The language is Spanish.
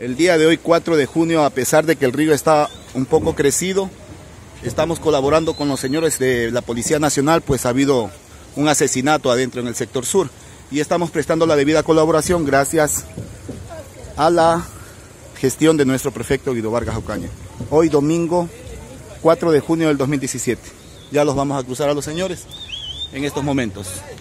El día de hoy, 4 de junio, a pesar de que el río está un poco crecido, estamos colaborando con los señores de la Policía Nacional, pues ha habido un asesinato adentro en el sector sur y estamos prestando la debida colaboración gracias a la gestión de nuestro prefecto Guido Vargas Ocaña. Hoy domingo 4 de junio del 2017. Ya los vamos a cruzar a los señores en estos momentos.